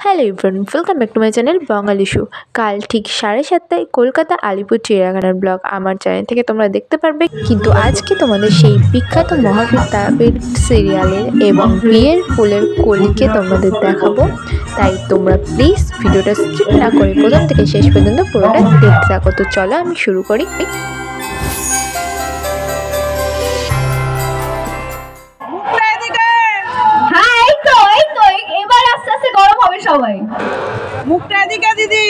Hello everyone, welcome back to my channel Bangali show. কাল ঠিক 7:30টায় কলকাতা আলিপুর চিড়িয়াখানার ব্লগ আমার চ্যানেল থেকে তোমরা দেখতে পারবে। কিন্তু আজকে তোমাদের সেই বিখ্যাত মহাবীর তারাপীঠ সিরিয়ালের এবং বিয়ের ফুলের কলিকে তোমাদের দেখাবো। তাই তোমরা প্লিজ ভিডিওটা স্কিপ না করে প্রথম থেকে শেষ পর্যন্ত পুরোটা দেখতে থাকো। তো চলো আমি শুরু করি। সবাই মুখটা এদিকে দিদি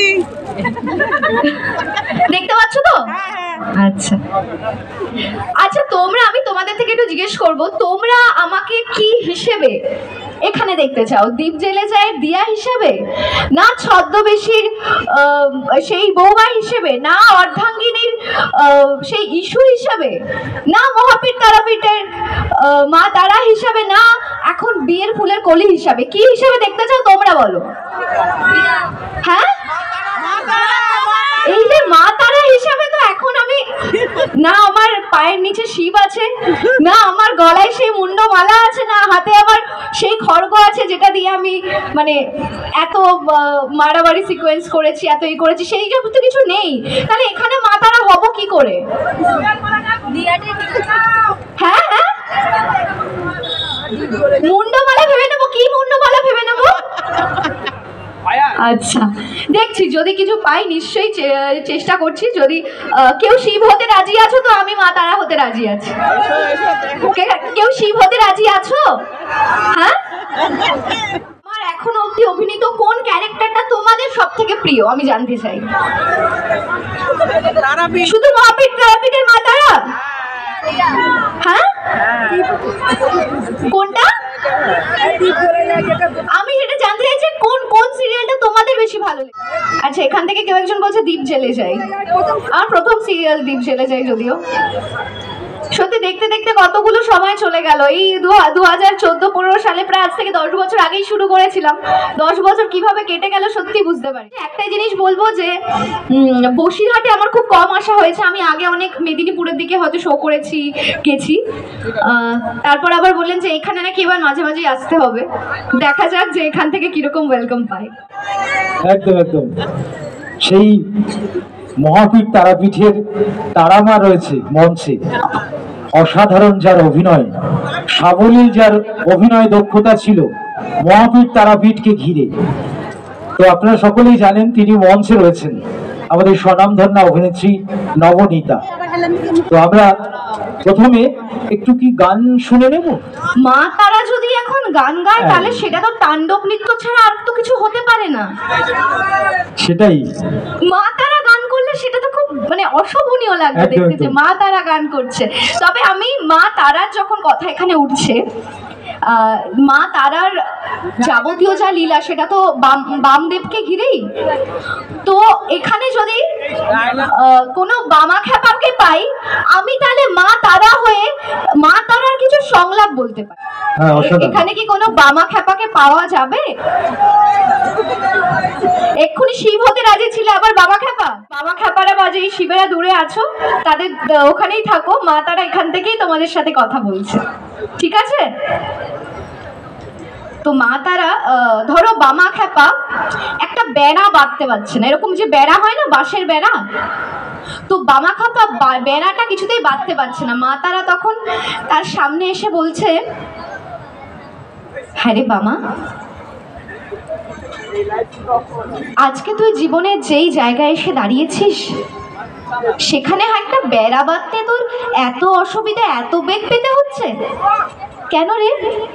দেখতে পাচ্ছ তো? আচ্ছা আচ্ছা, আমি তোমাদের থেকে একটু জিজ্ঞেস করব, তোমরা আমাকে কি হিসেবে এখানে দেখতে চাও? দীপ জেলে যায় দিয়া হিসেবে, না ছদ্মবেশীর সেই বৌমা হিসেবে, না অর্ধাঙ্গিনীর সেই ইস্যু হিসেবে, না মহাপীর তারাপীঠের মা তারা হিসাবে, না এখন বিয়ের ফুলের কলি হিসাবে? কি হিসাবে দেখতে চাও তোমরা বলো? হ্যাঁ, এই যে মা তারা হিসাবে তো এখন আমি, না আমার পায়ের নিচে শিব আছে, না আমার গলায় সেই মুন্ডমালা আছে, না হাতে আমার সেই খড়গ আছে যেটা দিয়ে আমি মানে এত মারামারি সিকোয়েন্স করেছি, এত ই করেছি, সেই সব তো কিছু নেই। তাহলে এখানে মা তারা হব কি করে? হ্যাঁ হ্যাঁ, মুন্ডমালা ভেবে নেবো। কি মুন্ডমালা ভেবে নেবো? আচ্ছা, দেখছি যদি কিছু পাই নিশ্চয়ই চেষ্টা করছি। যদি কেউ শিব হতে রাজি আছো তো আমি মা তারা হতে রাজি আছি। কেউ শিব হতে রাজি আছো? হ্যাঁ, আমার এখনো অব্দি অভিনীত কোন ক্যারেক্টারটা তোমাদের সব থেকে প্রিয় আমি জানতে চাই। শুধু মহাপীর তারাপীঠের মা তারা? হ্যাঁ, কোনটা? আমি সেটা জানতে চাইছি, কোন কোন সিরিয়ালটা তোমাদের বেশি ভালো লাগে? আচ্ছা, এখান থেকে কেউ একজন বলছে দীপ জেলে যায়। আমার প্রথম সিরিয়াল দীপ জেলে যায়। যদিও সত্যি দেখতে দেখতে কতগুলো সময় চলে গেল। এই 2014-15 সালে, প্রায় আজ থেকে 10 বছর আগেই শুরু করেছিলাম। 10 বছর কিভাবে কেটে গেল সত্যি বুঝতে পারি। একটাই জিনিস বলবো যে বসিরহাটে আমার খুব কম আসা হয়েছে। আমি আগে অনেক মেদিনীপুরের দিকে হয়তো শো করেছি, গেছি। তারপর আবার বললেন যে এখানে নাকি এবার মাঝে মাঝেই আসতে হবে। দেখা যাক যে এখান থেকে কিরকম ওয়েলকাম পাই। একদম একদম, সেই মহাপীর তারাপীঠের তারামা রয়েছে মঞ্চে, অসাধারণ যার অভিনয়, সাবলীল যার অভিনয় দক্ষতা ছিল মহাপীর তারাপীঠকে ঘিরে। তো আপনারা সকলেই জানেন তিনি মঞ্চে রয়েছেন, আমাদের স্বনামধন্যা অভিনেত্রী নবনীতা। তো আমরা প্রথমে একটু কি গান শুনে নেব। মা তারা যদি এখন গান গায় তাহলে সেটা তো তাণ্ডব নৃত্য ছাড়া আর তো কিছু হতে পারে না। সেটাই, মা তারা গান করলে সেটা তো খুব মানে অশোভনীয় লাগবে দেখতে যে মা তারা গান করছে। তবে আমি মা তারার যখন কথা এখানে উঠছে, মা তারার যাবতীয় যা লীলা সেটা তো বামদেবকে ঘিরেই। তো এখানে যদি কোনো বামা খ্যাপাকে পাই, আমি তাহলে মা তারা হয়ে মা তারার কিছু সংলাপ বলতে পারি। এখানে কি কোনো বামা খ্যাপাকে পাওয়া যাবে? এক্ষুনি শিব হতে রাজি ছিল, আবার বাবা খ্যাপারা বাজে। শিবেরা দূরে আছো, তাদের ওখানেই থাকো। মা তারা এখান থেকেই তোমাদের সাথে কথা বলছে, ঠিক আছে? তো মা তারা ধরো বামা খ্যাপা একটা বেড়া বাঁধতে পারছে না, এরকম যে বেড়া হয় না, বাঁশের বেড়া, তো বামা খ্যাপা বেড়াটা কিছুতেই বাঁধতে পারছে না। মা তারা তখন তার সামনে এসে বলছে, হ্যাঁ রে বামা, আজকে তুই জীবনে যেই জায়গায় এসে দাঁড়িয়েছিস সেখানে একটা বেড়া বাঁধতে তোর এত অসুবিধা, এত বেগ পেতে হচ্ছে কেন রে?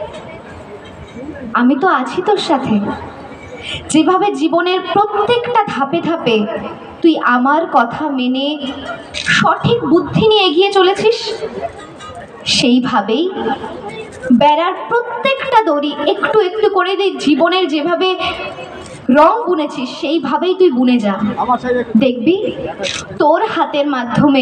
আমি তো আছি তোর সাথে। যেভাবে জীবনের প্রত্যেকটা ধাপে ধাপে তুই আমার কথা মেনে সঠিক বুদ্ধি নিয়ে এগিয়ে চলেছিস, সেইভাবেই বেড়ার প্রত্যেকটা দড়ি একটু একটু করে জীবনের যেভাবে রং বুনেছিস সেইভাবেই তুই বুনে যা। দেখবি তোর হাতের মাধ্যমে,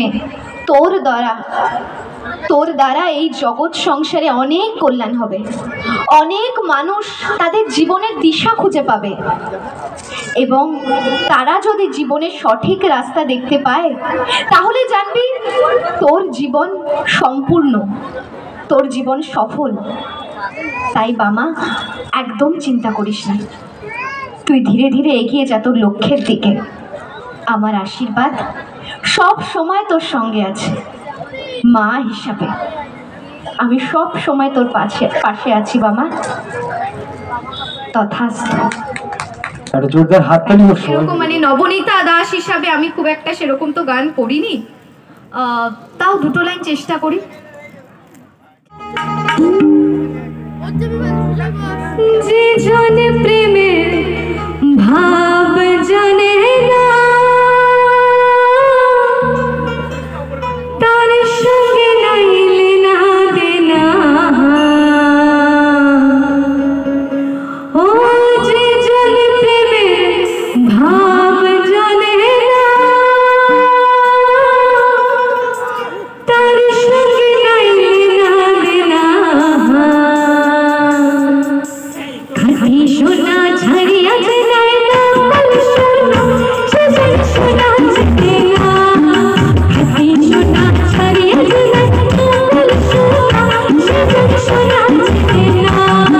তোর দ্বারা এই জগৎ সংসারে অনেক কল্যাণ হবে। অনেক মানুষ তাদের জীবনের দিশা খুঁজে পাবে, এবং তারা যদি জীবনের সঠিক রাস্তা দেখতে পায় তাহলে জানবি তোর জীবন সম্পূর্ণ, তোর জীবন সফল। তাই বামা, একদম চিন্তা করিস না। তুই ধীরে ধীরে এগিয়ে যা তোর লক্ষ্যের দিকে। আমার আশীর্বাদ সব সময় তোর সঙ্গে আছে। মা হিসাবে আমি সব সময় তোর পাশে আছি বাবা। তথাস্তু। একটা জোরদার হাততালি হোক সবাই। এরকম মানে নবনীতা দাস হিসাবে আমি খুব একটা সেরকম তো গান করিনি, তাও দুটো লাইন চেষ্টা করি। যে জনে প্রেমে ভাব জানে না, তার সঙ্গে নাইলে না দেনা। ও যে জনে প্রেমে ভাব জানে না, তার সঙ্গে নাইলে না দেনা। খালি সোনা ছাড়িয়া যায় না, সোনা সোনা না, খালি সোনা ছাড়িয়া যায় না, সোনা না।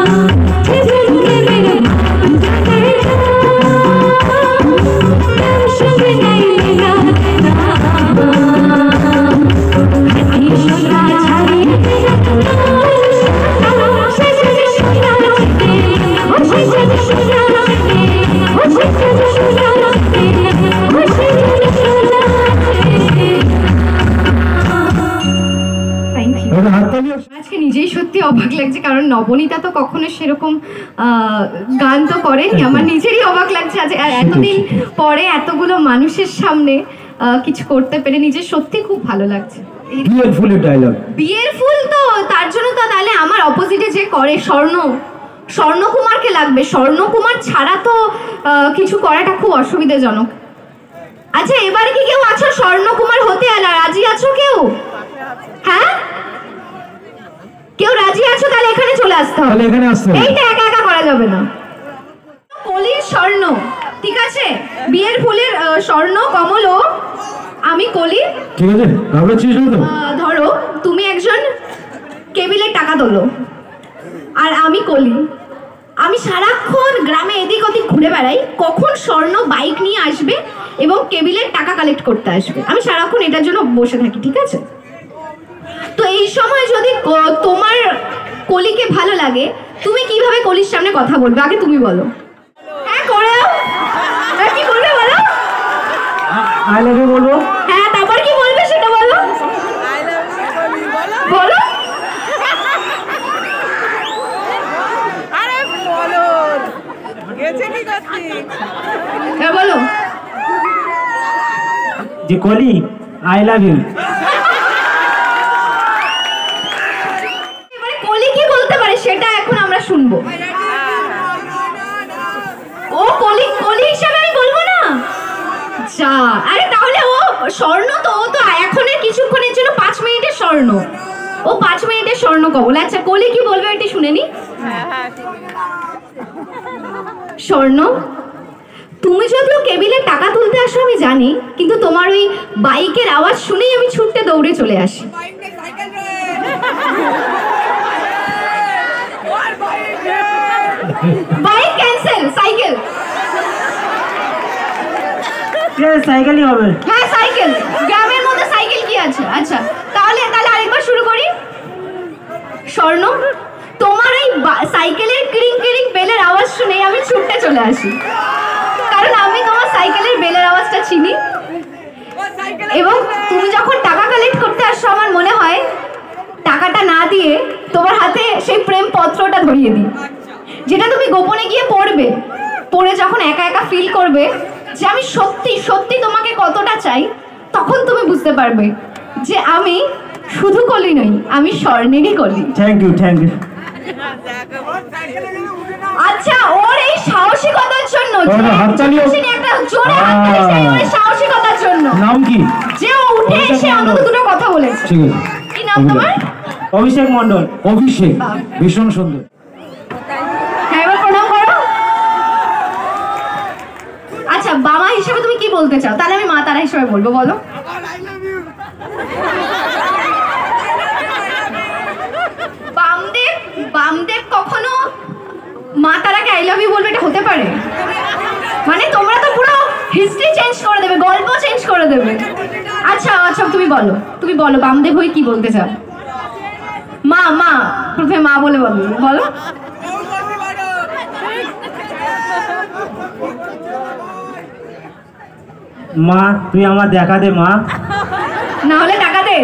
আজকে নিজেই সত্যি অবাক লাগছে, কারণ নবনীতা তো কখনো সেরকম গান তো করেনি। আমার নিজেরই অবাক লাগছে আজ এতদিন পরে এতগুলো মানুষের সামনে কিছু করতে পেরে নিজের সত্যি খুব ভালো লাগছে। বিয়ের ফুলের ডায়লগ, বিয়ের ফুল তো তার জন্য তো তাহলে আমার অপোজিটে যে করে স্বর্ণকুমারকে লাগবে। স্বর্ণকুমার ছাড়া তো কিছু করাটা খুব অসুবিধাজনক। আচ্ছা এবারে কি কেউ আছো স্বর্ণকুমার হতে রাজি আছো কেউ? হ্যাঁ কেউ রাজি আছো? তাহলে এখানে চলে আসতে হবে, এইটা একা একা করা যাবে না। কলির স্বর্ণ, ঠিক আছে? বিয়ের ফুলের স্বর্ণ কমল, আমি কলি। ঠিক আছে, ঘাবড়াচ্ছিস না তো? ধরো তুমি একজন কেবিলের টাকা তোলো আর আমি কলি। আমি সারাক্ষণ গ্রামে এদিক ওদিক ঘুরে বেড়াই, কখন স্বর্ণ বাইক নিয়ে আসবে এবং কেবিলের টাকা কালেক্ট করতে আসবে। আমি সারাক্ষণ এটার জন্য বসে থাকি, ঠিক আছে? তো এই সময় যদি তোমার কলিকে ভালো লাগে, তুমি কিভাবে কলির সামনে কথা বলবে? আগে তুমি বলো। হ্যাঁ করে কি বলবে বলো? আই লাভ ইউ বলবো। হ্যাঁ তারপর কি বলবে সেটা বলো। বলো। আরে বলো, গেছে কি করতে? হ্যাঁ বলো। যে কলি আই লাভ ইউ। এবারে কলি কি বলতে পারে সেটা এখন আমরা শুনবো। ও কলি হিসাবে আমি বলবো না। যা, আরে তাহলে ও স্বর্ণ তো, ও তো এখনের কিছুক্ষণের জন্য 5 মিনিটের স্বর্ণ, ও 5 মিনিটের স্বর্ণ কবল। আচ্ছা কলি কি বলবে এটি শুনে নি। স্বর্ণ, তুমি যদিও কেবিলে টাকা তুলতে আসো আমি জানি, কিন্তু তোমার ওই বাইকের আওয়াজ শুনেই আমি ছুটতে দৌড়ে চলে আসি। Bike cancel, cycle. সাইকেলই হবে। হ্যাঁ সাইকেল, গ্রামের মধ্যে সাইকেল কি আছে? আচ্ছা তাহলে আরেকবার শুরু করি। স্বর্ণ, তোমার এই সাইকেলের কিরিং কিরিং বেলের আওয়াজ শুনেই আমি ছুটতে চলে আসি, কারণ আমি তোমার সাইকেলের বেলের আওয়াজটা চিনি। এবং তুমি যখন টাকা কালেক্ট করতে আসছো, আমার মনে হয় টাকাটা না দিয়ে তোমার হাতে সেই প্রেম পত্রটা ধরিয়ে দিই, যেটা তুমি গোপনে গিয়ে পড়বে। পড়ে যখন একা একা ফিল করবে যে আমি সত্যি সত্যি তোমাকে কতটা চাই, তখন তুমি বুঝতে পারবে যে আমি শুধু কলি নই, আমি স্বর্ণেরই কলি। Thank you, thank you. আচ্ছা ওর এই সাহসিকতার জন্য, একটা জোরে সাহসিকতার জন্য। নাম কি? যে ও উঠে এসে অন্তত দুটো কথা বলেছে। ঠিক আছে, কি নাম তোমার? অভিষেক মণ্ডল। অভিষেক, ভীষণ সুন্দর। হ্যাঁ এবার প্রণাম করো। আচ্ছা বাবা হিসেবে তুমি কি বলতে চাও? তাহলে আমি মা তারা হিসেবে বলবো, বলো। বামদেব কখনো মা তারাকে আই লাভ ইউ বলবে? এটা হতে পারে? করে দেবে। আচ্ছা আচ্ছা তুমি বলো বামদেব হয়ে কি বলতে চাও? মা মা প্রথমে মা বলে বলো বলো। মা তুই আমার দেখা দে মা। না হলে টাকা দে।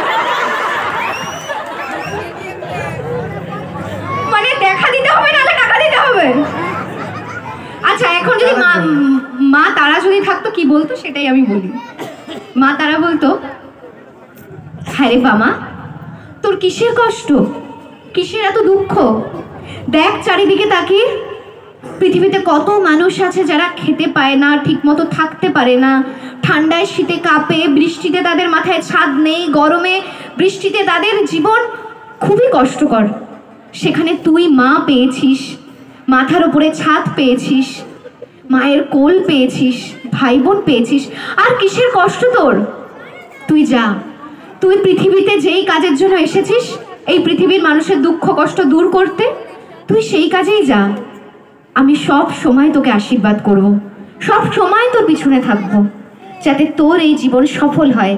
মানে দেখা দিতে হবে না হলে টাকা দিতে হবে। আচ্ছা এখন যদি মা তারা যদি থাকতো কি বলতো সেটাই আমি বলি। মা তারা বলতো, হ্যাঁ রে বাবা তোর কিসের কষ্ট, কিসের এত দুঃখ? দেখ চারিদিকে তাকিয়ে, পৃথিবীতে কত মানুষ আছে যারা খেতে পায় না, ঠিক মতো থাকতে পারে না, ঠান্ডায় শীতে কাঁপে, বৃষ্টিতে তাদের মাথায় ছাদ নেই, গরমে বৃষ্টিতে তাদের জীবন খুবই কষ্টকর। সেখানে তুই মা পেয়েছিস, মাথার উপরে ছাদ পেয়েছিস, মায়ের কোল পেয়েছিস, ভাই বোন পেয়েছিস, আর কিসের কষ্ট তোর? তুই যা, তুই পৃথিবীতে যেই কাজের জন্য এসেছিস এই পৃথিবীর মানুষের দুঃখ কষ্ট দূর করতে, তুই সেই কাজেই যা। আমি সব সময় তোকে আশীর্বাদ করব, সব সময় তোর পিছনে থাকবো, যাতে তোর এই জীবন সফল হয়।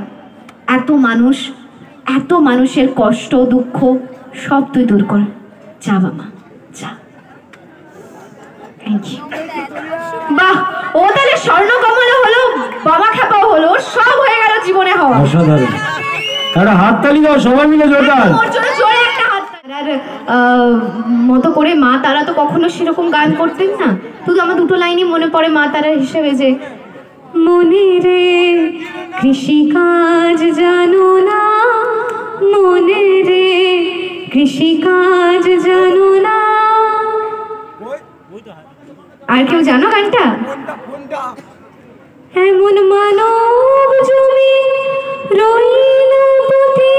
এত মানুষের কষ্ট দুঃখ সব তুই দূর কর। যা বাবা যা। Thank you. বাহ, ও তাহলে স্বর্ণকমলও হলো, বাবা খেপাও হলো, সব হয়ে গেল জীবনে হওয়া। অসাধারণ, একটা হাততালি দাও সবাই মিলে জোরদার। ওর জন্য জোরে একটা হাত। আর মতো করে মা তারা তো কখনো সেরকম গান করতেন না, শুধু আমার দুটো লাইনই মনে পড়ে মা তারার হিসেবে, যে মনে রে কৃষিকাজ জানো না, মনে রে কৃষিকাজ জানো না। আর কেউ জানো গানটা? এমন মানব জমি রইল পথে,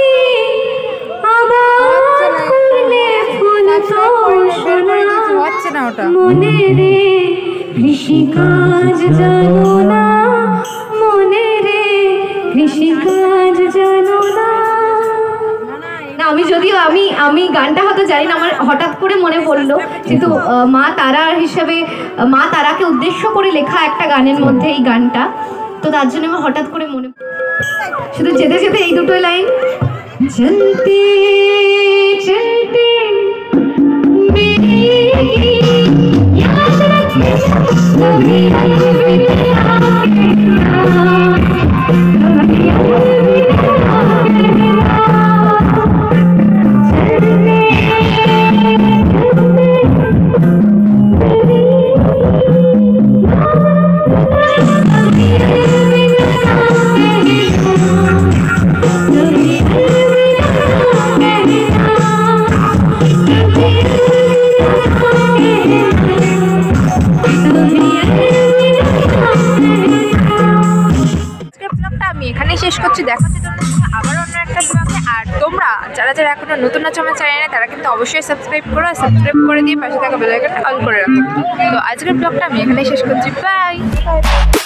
আবার করলে ফুল তোষণা, মনে রে কৃষিকাজ জানো না, মনে রে কৃষিকাজ জানো না। আমি যদিও আমি গানটা হয়তো জানি না, আমার হঠাৎ করে মনে পড়লো, কিন্তু মা তারার হিসেবে মা তারাকে উদ্দেশ্য করে লেখা একটা গানের মধ্যে এই গানটা, তো তার জন্য আমার হঠাৎ করে মনে শুধু যেতে যেতে এই দুটো লাইন। চলতে চলতে আমি এখানেই শেষ করছি। দেখা হচ্ছে তোমাদের সাথে আবার অন্য একটা ব্লগে। আর তোমরা যারা যারা এখনো নতুন আছো আমার চ্যানেলে, তারা কিন্তু অবশ্যই সাবস্ক্রাইব করো, সাবস্ক্রাইব করে দিয়ে পাশে থাকা বেল আইকনটা অল করে রাখো। তো আজকের ব্লগটা আমি এখানেই শেষ করছি। বাই।